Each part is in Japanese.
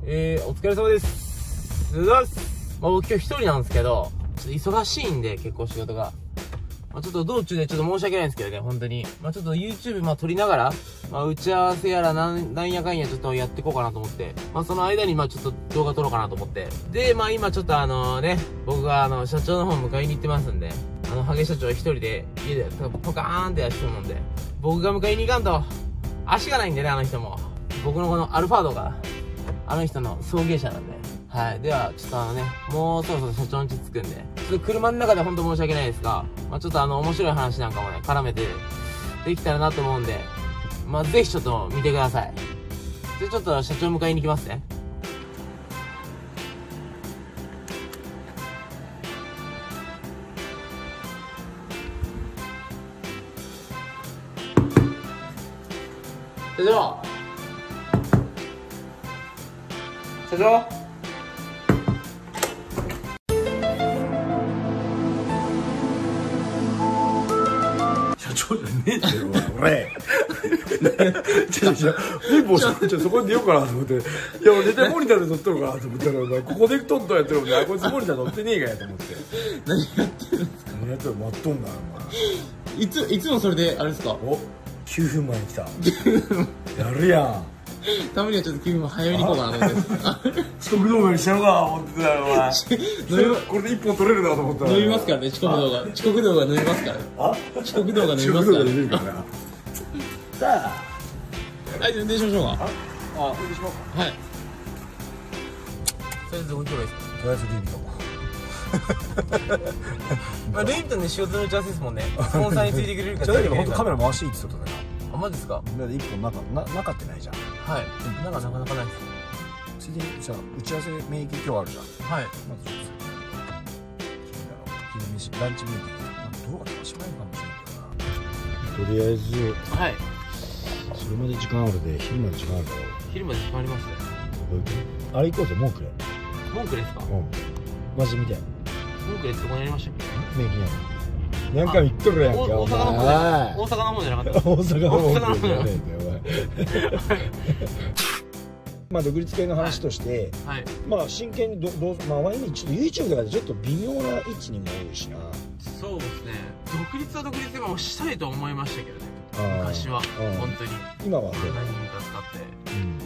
お疲れ様です。僕今日一人なんですけど、ちょっと忙しいんで、結構仕事が。ちょっと道中でちょっと申し訳ないんですけどね、本当に。ちょっと YouTube 撮りながら、打ち合わせやらなんやかんやちょっとやっていこうかなと思って、その間にちょっと動画撮ろうかなと思って。で、今ちょっと僕が社長の方迎えに行ってますんで、ハゲ社長一人で家でポカーンってやってるもんで、僕が迎えに行かんと、足がないんでね、あの人も。僕のこのアルファードが、あの人の送迎車なんで。はい。では、ちょっともうそろそろ社長の家着くんで、ちょっと車の中で本当申し訳ないですが、ちょっと面白い話なんかもね、絡めてできたらなと思うんで、ぜひちょっと見てください。で、ちょっと社長迎えに行きますね。社長社長社長じゃねえってよ、俺。貧乏社長そこに出ようかなと思って。いや、俺絶対モニターで撮っとるかなと思ったら、お前、ここでトントンやってるもんね。こいつモニター撮ってねえかやと思って。 何やってるんですか。 何やってる待っとんだよ、お前。 いつもそれで、あれですか。 お、9分前に来た。やるやん。 たまにはちょっと9分早めに行こうかなと思って。 遅刻動画にしちゃうか思ってたよ、お前。これで1本撮れるなと思ったら。 飲みますからね、遅刻動画。遅刻動画飲みますから。遅刻動画飲みますから。 さあ。 はい、運転しましょうか。 運転しましょうか。 はい。とりあえずどこ行けばいいですか。 とりあえずルイ・ヴィトン。 ルイ・ヴィトンで仕事の打ち合わせですもんね。スポンサーについてくれるか。 じゃあだけど本当カメラ回していいって言ってたから。 あ、マジですか。 だって1本中ってないじゃん。 はい。なかなかないです。 ついでにさ、打ち合わせ名義今日あるじゃん。 はい。 まずちょっと昼飯ランチミーティングなんか動画とかしないかもしれないけどな。とりあえずはい。 それまで時間あるで、昼まで時間あるだろ。 昼まで時間ありますね。 どういうこと？あれ行こうぜ、モンクレ。 モンクレですか。 マジみたいな。 モンクレってどこにありましたっけ。 名義やん。何回も言っとるやんけ、お前。 大阪の方じゃなかった。 大阪の方じゃねえかよ、お前。独立系の話として、真剣にワインにちょっと YouTube とかでちょっと微妙な位置にも多いしな。 そうですね。独立は独立でもしたいと思いましたけどね。昔は本当に。 今は何人か使って。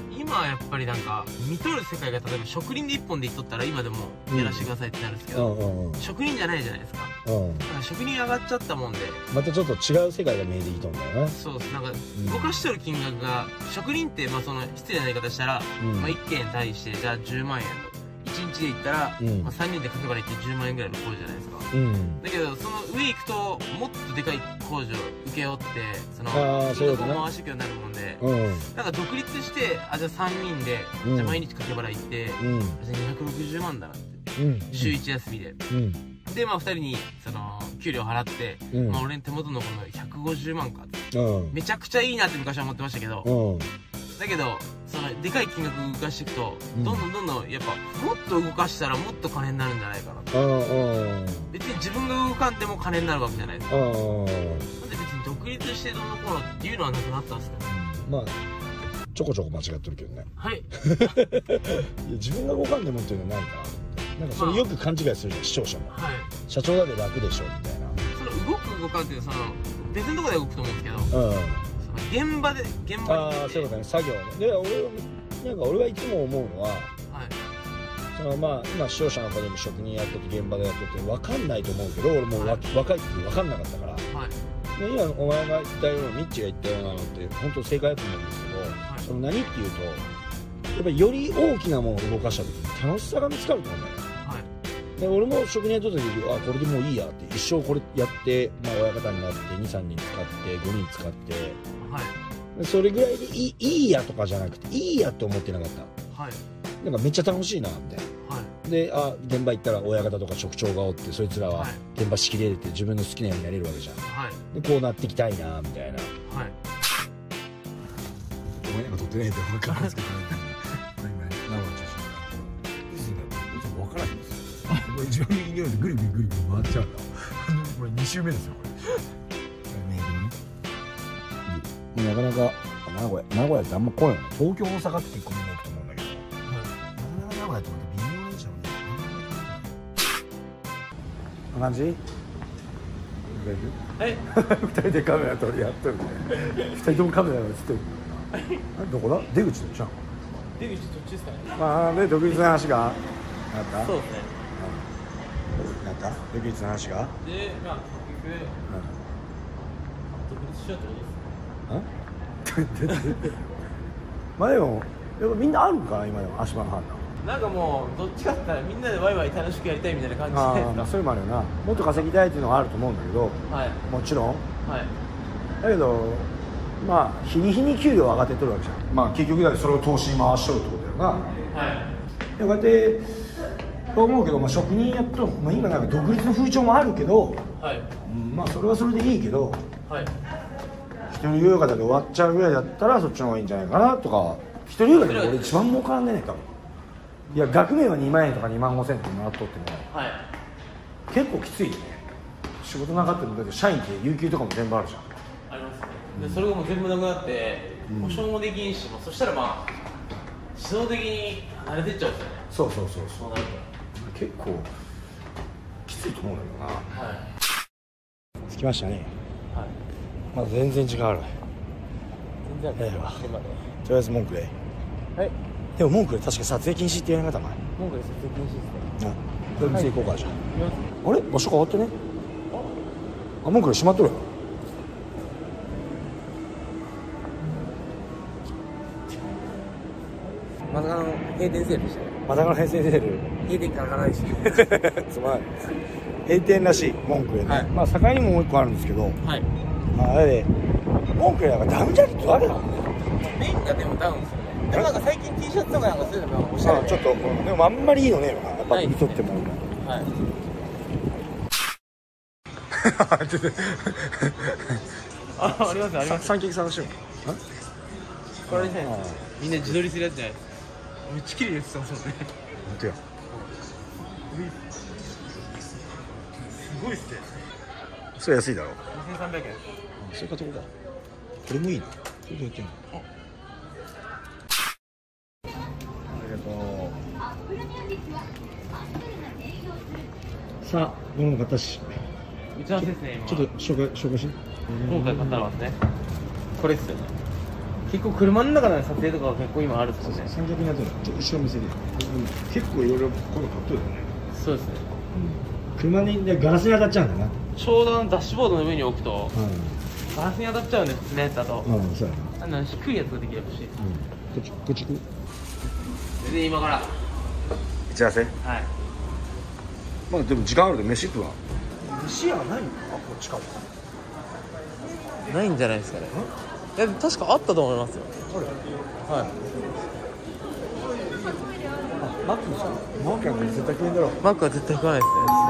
今はやっぱりなんか見とる世界が例えば職人で一本でいっとったら今でもやらせてくださいってなるんですけど、職人じゃないじゃないですか。だから職人上がっちゃったもんで、 またちょっと違う世界が見えてきたんだよな。 そうです。なんか動かしとる金額が職人ってその失礼な言い方したら1件に対してじゃあ10万円と。1日で行ったら、3人でかけばら行って10万円ぐらいの工事じゃないですか。だけどその上行くともっとでかい工事を請け負ってその金額を回していくようになるもんで、なんか独立してじゃあ3人でじゃあ毎日かけばら行って、じゃあ260万だなって、週1休みで、で2人にその給料払って、俺の手元のこの150万かって、めちゃくちゃいいなって昔は思ってましたけど、だけどそのでかい金額動かしていくと、どんどんやっぱもっと動かしたらもっと金になるんじゃないかなと。別に自分が動かんでも金になるわけじゃないですか。なんで別に独立してどうのこうのっていうのはなくなったんですか。 まあちょこちょこ間違ってるけどね。 はい。 いや自分が動かんでもっていうのはないかなと思って。なんかそれよく勘違いするじゃん、視聴者も。社長だって楽でしょみたいな。 その動く動かんっていうその別のところで動くと思うんですけど、現場にああ、そういうことね、作業ね。で俺はいつも思うのは、その今視聴者の方でも職人やってて現場でやってて分かんないと思うけど、俺も若い時分かんなかったから、今お前が言ったようなミッチが言ったようなのって本当正解だと思うんですけど、その何っていうとやっぱりより大きなものを動かした時に楽しさが見つかると思うんだよね。で俺も職人やった時にこれでもういいやって一生これやって、親方になって2、3人使って5人使って、それぐらいでいいやとかじゃなくていいやって思ってなかった。なんかめっちゃ楽しいなみたいな。で現場行ったら親方とか職長がおって、そいつらは現場仕切れるって自分の好きなようにやれるわけじゃん。でこうなっていきたいなみたいな。お前なんか撮ってないんだよ分かるんですけど分からないんですよ。これ自分右にぐるぐるぐるぐる回っちゃうんだ。これ2周目ですよこれ。なかなか名古屋ってあんま来ないよね。東京大阪って結構みんな行くと思うんだけど、 名古屋ってまた微妙なんでしょうね。こんな感じ？ はい。 二人でカメラ撮りやっとるね。二人ともカメラが映ってる。どこだ？出口じゃん。 出口途中ですかね。 まあで独立の話があった。 そうですね。 やった独立の話が。 でまあ結局独立しようってことです。 まあでもやっぱみんなあるかな今でも足場の判断。 なんかもうどっちかって言ったらみんなでワイワイ楽しくやりたいみたいな感じじゃないですか。 それもあるよな。もっと稼ぎたいっていうのがあると思うんだけど、 はい、 もちろん、 はい、 だけどまあ日に日に給料上がってとるわけじゃん。まあ結局だってそれを投資に回しとるってことだよな。 はい、 でこうやって思うけど、まあ、職人やっとる、まあ、今なんか独立の風潮もあるけど、 はい、 まあそれはそれでいいけど、 はい、 一人優雅で終わっちゃうぐらいだったらそっちの方がいいんじゃないかなとか。一人優雅で俺一番儲からんねえ多分。いや額面は2万円とか2万5千円ってもらっとっても、 はい、 結構きついよね。仕事なかったらだって社員って有給とかも全部あるじゃん。 ありますね。でそれがもう全部なくなって保証もできんし、そしたらまあ自動的に慣れてっちゃうんですよね。 そうそうそうなると結構きついと思うんだけどな。 はい、 着きましたね。 はい、 まだ全然時間ある。 全然ある。 とりあえず文句で。 はい。 でも文句で確か撮影禁止って言われなかった前。 文句で撮影禁止ですね。 これ店行こうかじゃあ。あれ場所変わってね。あ、文句で閉まっとるよ。 まだ閉店セールでしたね。 まだから閉店セール。 閉店からないし。 つまんない。閉店らしい文句でね。 はい、 まあ境にもう一個あるんですけど。 はい。 まああれで文句でなんかダウンジャケットあるの。 メインがでもダウンですよね。でもなんか最近 T シャツとかなんかそういうのもおしゃれで。 ちょっとでもあんまりいいのねえのかな。やっぱ見とってもいいな。 はい。ありますあります。 三脚探しよう。 これですね。みんな自撮りするやつじゃないですか。めっちゃ綺麗に写ってますもんね。 本当や。 すごいっすね。 それ安いだろ。 2300円。 それかとこか。これもいいな。これどうやってんの。ありがとう。さあ、これも買ったし。 打ち合わせですね。 ちょっと紹介して。 今回買ったのはですね。これっすよね。結構車の中での撮影とかは結構今あるっすよね。 三脚になってるの。ちょっと後ろ見せて。結構いろいろこの買っとるよね。 そうですね。 車にでガラスに当たっちゃうんだな。 ちょうどダッシュボードの上に置くと、ガラスに当たっちゃうんで、普通のやつだと。 そうやな。 低いやつができれば欲しい。 こっち行く。 で今から打ち合わせ。 はい。 まだでも時間あるで飯食うわ。飯屋はないのかこっちか。 ないんじゃないですかね。いや確かあったと思いますよ。はい。 マックですか。マックなんか絶対食えんだろ。 マックは絶対食わない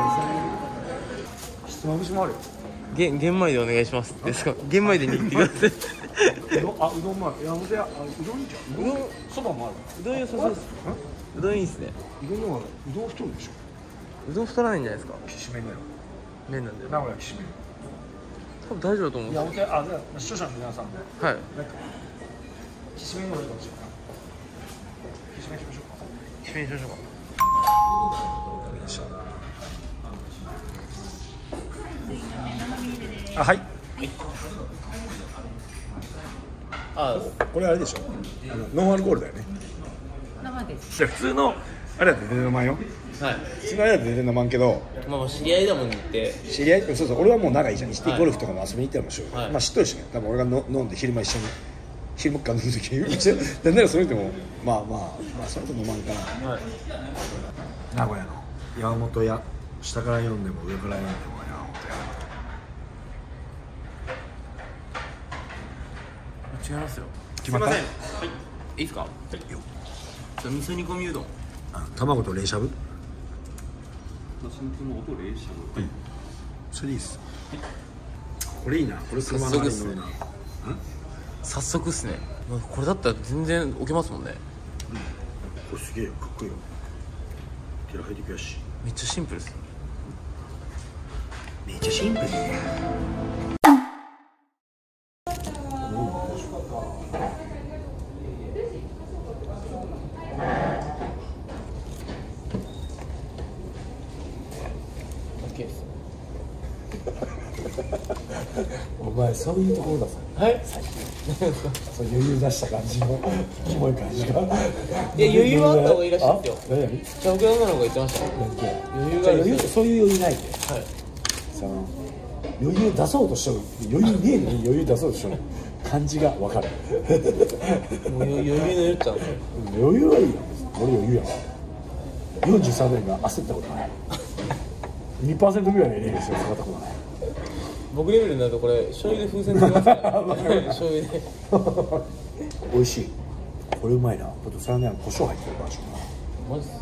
ですね。 ひつまぶしもあるよ。 玄米でお願いします。ですか。玄米で握ってください。 うどんもある。いや本当や。うどんいいじゃん。うどんそばもある。 うどん良さそうです。うどんいいですね。 うどんの方がうどん太るでしょ。 うどん太らないんじゃないですか。 きしめんだよ。 麺なんで。 名古屋きしめん。 多分大丈夫だと思うんですよ。 いや本当や。視聴者の皆さんも。 はい。 なんかきしめんの方がいいかもしれない。きしめんしましょうか。 きしめんしましょうか。 あ、はい。 あ、 これあれでしょ。ノンアルコールだよね。 生です。 普通のあれだって全然飲まんよ。 はい。 普通のあれだって全然飲まんけど。 まあ知り合いだもんねって。 知り合いそう俺はもう仲いいじゃん。ゴルフとかも遊びに行ったらもしよう。 はい、 まあ知っとるしね。多分俺が飲んで昼間一緒に昼間から飲む時になんならそれでもまあそれと飲まんかな。はい。名古屋の山本屋下から読んでも上から読んでも山本屋。 違いますよ。 決まった。 すいません。はい。いいですか。はい。よ。味噌煮込みうどん。 卵と冷しゃぶ。 卵と冷しゃぶ。はい。 それでいいです。これいいな。これ車の中に乗るな。 早速っすね。これだったら全然置けますもんね。 これすげえよ。かっこいいよ。手入ってくやし。 めっちゃシンプルです。 めっちゃシンプル。 前そういうところだぞ。 はい最近そう余裕出した感じのキモい感じが。いや余裕はあった方がいいらしいんですよ。 何？ じゃあ僕の女の子が言ってました。 余裕が余裕ってそういう余裕ないんで。 はい。 その余裕出そうとしてる余裕ねえのに余裕出そうとしてる感じが分かる。 もう余裕の言っちゃうんですよ。 余裕はいいよ。俺余裕やわ。43年が焦ったことない。2% ぐらいのエネルギーしか使ったことない。 僕レベルになるとこれ醤油で風船つけますから醤油で美味しい。これうまいな。ちょっとさらに胡椒入ってるバージョンな。 マジっす、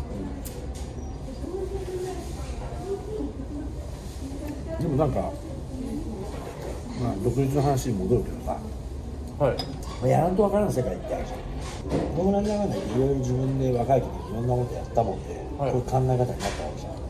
でもなんかまあ独立の話に戻るけどさ、 はい、 やらんと分からん世界ってあるじゃん。僕なんだかんだいろいろ自分で若い時にいろんなことやったもんで、 はい、 こういう考え方になったわけじゃん。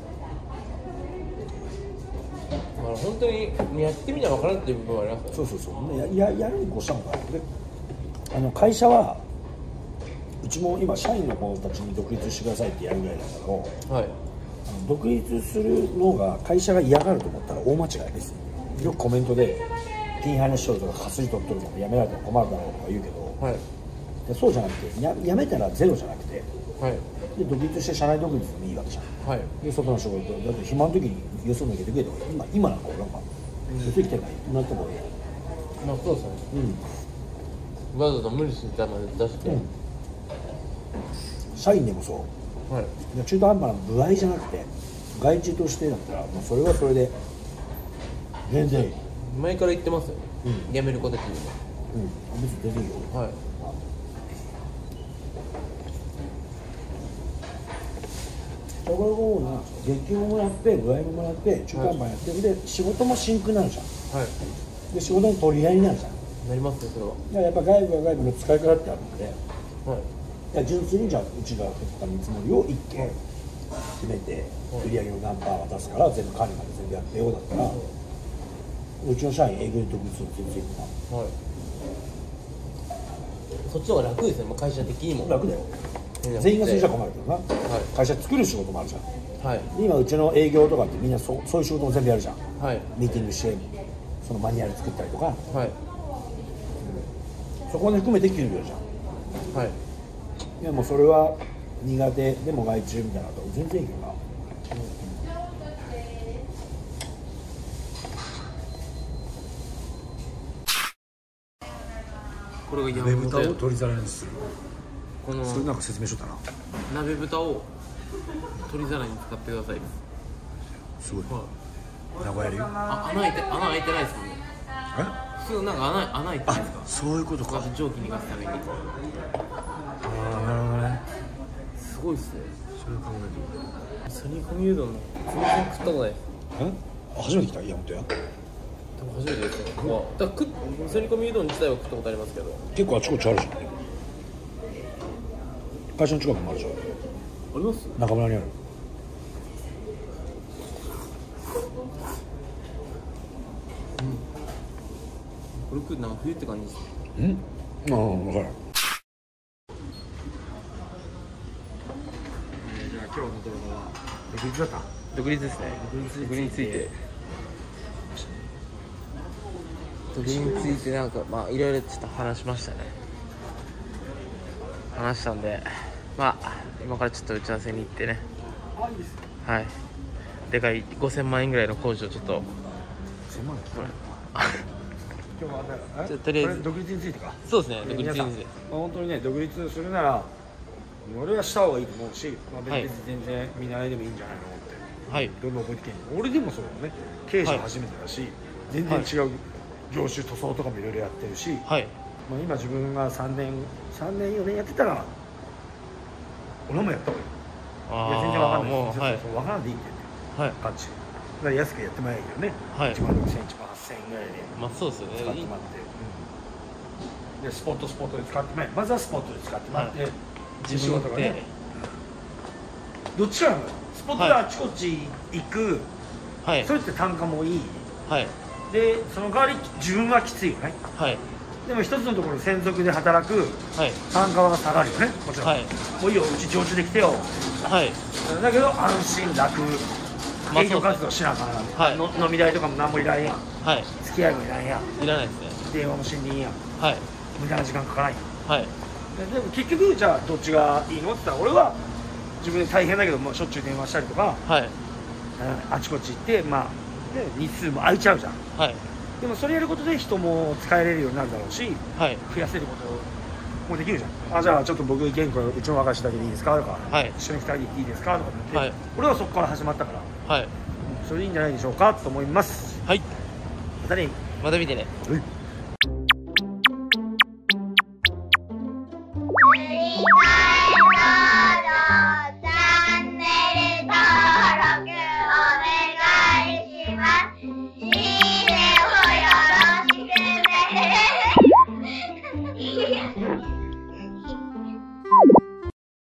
本当にやってみな分からんっていう部分はありますよね。そうやるに越したのかな。で会社はうちも今社員の子たちに独立してくださいってやるぐらいだけど、はい、独立するのが会社が嫌がると思ったら大間違いです。よくコメントでピンハネしとるとかかすり取っとるとかやめられたら困るだろうとか言うけど、はい、でそうじゃなくてやめたらゼロじゃなくて、はい、で独立して社内独立でもいいわけじゃん、はい、で外の仕事だって暇の時によそ抜けてくれとか今なんか俺なんかよそ行きたいからなった方がいい。 まあそうですね、うん、わざわざ無理してたまで出して、うん、 社員でもそう、はい、中途半端な部合じゃなくて外注としてだったらもうそれはそれで全然いい。 前から言ってますよ、うん、辞めることっていうのは、 うん、別に全然いいよ。はい、そこの方が月給ももらって具合ももらって中間番やって、はい、で仕事もシンクになるじゃん、はい、で仕事の取り合いになるじゃん。 なりますねそれは。 だからやっぱ外部は外部の使い方ってあるので、はい、純粋にじゃあうちが振った見積もりを1件決めて、はい、売り上げを何パー渡すから全部管理まで全部やってようだったら、はい、うちの社員営業で独立するの全然いいな、はい、 そっちの方が楽ですね、会社的にも楽だよ。全員がそれじゃ困るけどな、はい、会社作る仕事もあるじゃん、はい、で今うちの営業とかってみんなそういう仕事も全部やるじゃん、はい、ミーティングしてそのマニュアル作ったりとか、はい、そこで含めて給料じゃん、はい、いやもうそれは苦手でも外注みたいなのと全然いいけどな、 これが鍋豚を取り皿にする。このそれなんか説明書だな。 鍋豚を取り皿に使ってください。 すごい。はい、名古屋流。 穴開いてないですかね。普通なんか穴開いてないですか。 そういうことか。 蒸気逃がすために。 ああなるほどね。 すごいっすね。 それを考えてサニーコミうどんの全然食ったことない。 初めて来た。いや本当や。 初めてですよ。だからサニーコミうどん自体は食ったことありますけど。 結構あちこちあるじゃん。会社の近くもあるじゃん。あります？ 中村にある。 これ食うなんか冬って感じですね。分かる。じゃあ今日の動画は独立だった。 独立ですね。独立について。独立についてなんかまあいろいろちょっと話しましたね。話したんで、まあ今からちょっと打ち合わせに行ってね。はい。でかい5000万円ぐらいの工事をちょっと。 5000万今日はとりあえず独立についてか。 そうですね。独立について。 本当にね独立するなら俺はした方がいいと思うし、まあ、別に全然見習いでもいいんじゃないのって。はい。どんどん覚えてけん。俺でもそうだね。経営者初めてだし、はい、全然違う業種塗装とかもいろいろやってるし。はい。まあ今自分が3年4年やってたら俺もやった方がいい。いや全然わかんない。もう、はい、分からんでいいんだよね。はい。感じ。だから安くやってもらえばいいよね。はい。1万6000円、1万8000円ぐらいで。まあそうですよね。使ってもらって。でスポットで使ってもらえ。まずはスポットで使ってもらって、はい、自分がね。どっちかなの。スポットであちこち行く。はい。それって単価もいい。はい。でその代わり自分はきついよね。はい。でも一つのところ専属で働く単価は下がるよね、もちろん、はい、もういいようち常駐で来てよ、はい、だけど安心楽営業活動しなあかんな、はい、飲み代とかも何もいらんやん、はい、付き合いもいらんやん、 いらないですね、 電話もしんでいいやん、 はい、 無駄な時間かからんやん、 はい、 でも結局じゃあどっちがいいのって言ったら俺は自分で大変だけどもしょっちゅう電話したりとか、はい、あちこち行ってまあ日数も空いちゃうじゃん、はい、でもそれやることで人も使えれるようになるだろうし、はい、増やせることもできるじゃん。じゃあちょっと僕玄君うちの若い人だけでいいですかとか、はい、一緒に2人でいいですかとかって、はい、俺はそこから始まったから、はい、それでいいんじゃないでしょうかと思います。はい、またね、 また見てね。 はい。